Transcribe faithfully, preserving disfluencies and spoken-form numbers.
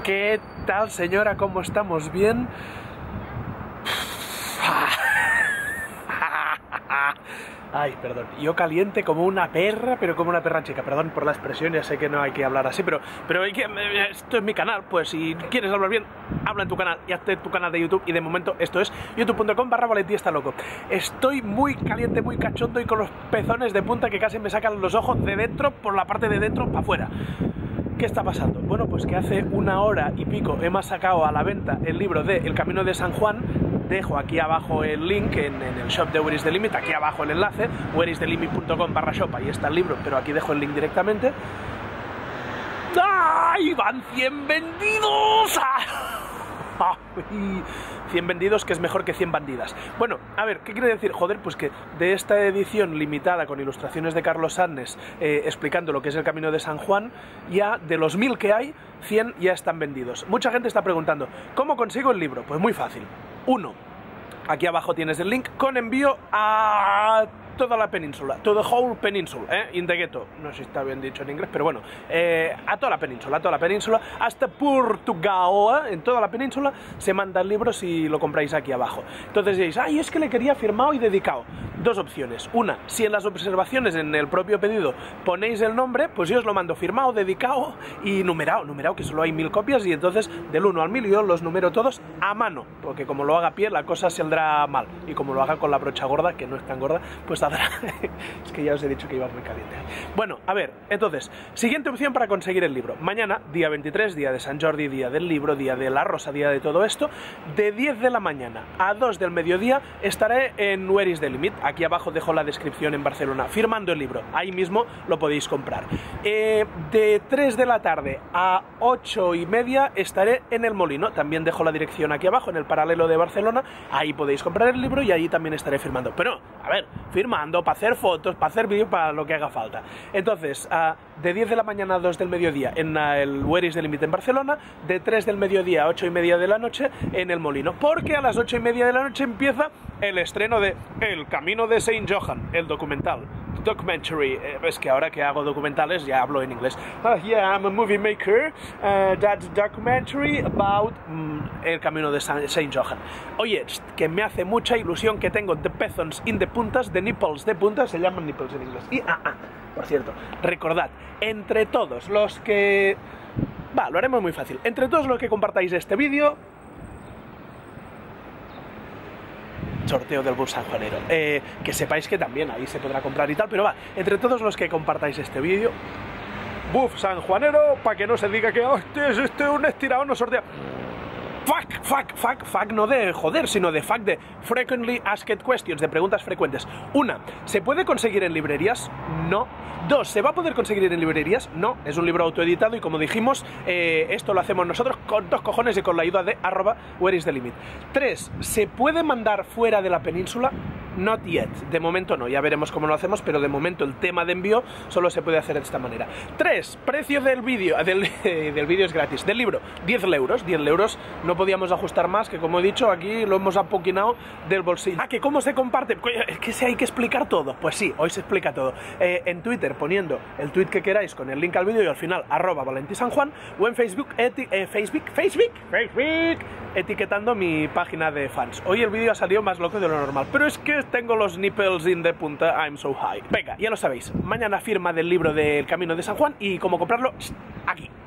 ¿Qué tal, señora? ¿Cómo estamos? ¿Bien? Ay, perdón, yo caliente como una perra, pero como una perra chica. Perdón por la expresión, ya sé que no hay que hablar así, pero, pero hay que, esto es mi canal, pues si quieres hablar bien, habla en tu canal y hazte tu canal de YouTube. Y de momento esto es youtube punto com barra Valentí está loco. Estoy muy caliente, muy cachondo y con los pezones de punta que casi me sacan los ojos de dentro, por la parte de dentro para afuera. ¿Qué está pasando? Bueno, pues que hace una hora y pico hemos sacado a la venta el libro de El Camino de San Juan. Dejo aquí abajo el link en, en el shop de Where is the Limit, aquí abajo el enlace, where is the limit punto com barra shop, ahí está el libro, pero aquí dejo el link directamente. ¡Ay! ¡Van cien vendidos! cien vendidos, que es mejor que cien bandidas. Bueno, a ver, ¿qué quiere decir? Joder, pues que de esta edición limitada con ilustraciones de Carlos Sannes eh, explicando lo que es el Camino de San Juan, ya de los mil que hay, cien ya están vendidos. Mucha gente está preguntando, ¿cómo consigo el libro? Pues muy fácil. Uno, aquí abajo tienes el link con envío a toda la península, to the whole peninsula, ¿eh? In the ghetto, no sé si está bien dicho en inglés, pero bueno, eh, a toda la península, a toda la península, hasta Portugal, ¿eh? En toda la península se manda el libro si lo compráis aquí abajo. Entonces diréis, ay, es que le quería firmado y dedicado. Dos opciones. Una, si en las observaciones, en el propio pedido, ponéis el nombre, pues yo os lo mando firmado, dedicado y numerado, numerado, que solo hay mil copias, y entonces del uno al mil yo los numero todos a mano, porque como lo haga a pie la cosa saldrá mal, y como lo haga con la brocha gorda, que no es tan gorda, pues es que ya os he dicho que iba muy caliente. Bueno, a ver, entonces, siguiente opción para conseguir el libro. Mañana, día veintitrés, día de San Jordi, día del libro, día de la rosa, día de todo esto, de diez de la mañana a dos del mediodía estaré en Where is the Limit. Aquí abajo dejo la descripción en Barcelona, firmando el libro. Ahí mismo lo podéis comprar. Eh, de tres de la tarde a ocho y media estaré en El Molino. También dejo la dirección aquí abajo, en el paralelo de Barcelona. Ahí podéis comprar el libro y ahí también estaré firmando. Pero, a ver, firmando, para hacer fotos, para hacer vídeos, para lo que haga falta. Entonces, uh, de diez de la mañana a dos del mediodía en uh, el Where is the Limit en Barcelona, de tres del mediodía a ocho y media de la noche en El Molino, porque a las ocho y media de la noche empieza el estreno de El Camino de Saint Johan, el documental. Documentary, eh, es que ahora que hago documentales ya hablo en inglés. Uh, yeah, I'm a movie maker. Uh, that's documentary about mm, El Camino de Saint Johan. Oye, que me hace mucha ilusión que tengo the pezones in the puntas, the nipples de puntas, se llaman nipples en inglés. Y, ah, ah, por cierto, recordad, entre todos los que... Va, lo haremos muy fácil. Entre todos los que compartáis este vídeo... sorteo del bus sanjuanero, eh, que sepáis que también ahí se podrá comprar y tal, pero va, entre todos los que compartáis este vídeo, buff sanjuanero, para que no se diga que oh, este es este un estirado, no sortea. Fuck, fuck, fuck, fuck, no de joder, sino de fuck de frequently asked questions, de preguntas frecuentes. Una, ¿se puede conseguir en librerías? No. Dos, ¿se va a poder conseguir en librerías? No, es un libro autoeditado y como dijimos, eh, esto lo hacemos nosotros con dos cojones y con la ayuda de arroba Where is the Limit. Tres, ¿se puede mandar fuera de la península? Not yet, de momento no, ya veremos cómo lo hacemos, pero de momento el tema de envío solo se puede hacer de esta manera. Tres, precio del vídeo, del, del vídeo es gratis, del libro, diez euros, diez euros, no podíamos ajustar más, que como he dicho, aquí lo hemos apoquinado del bolsillo. Ah, que cómo se comparte, es que si hay que explicar todo, pues sí, hoy se explica todo. Eh, en Twitter poniendo el tweet que queráis con el link al vídeo y al final arroba Valentí San Juan, o en Facebook, eti eh, Facebook, Facebook, Facebook, etiquetando mi página de fans. Hoy el vídeo ha salido más loco de lo normal, pero es que tengo los nipples in the punta, I'm so high. Venga, ya lo sabéis, mañana firma del libro del Camino de San Juan y cómo comprarlo, aquí.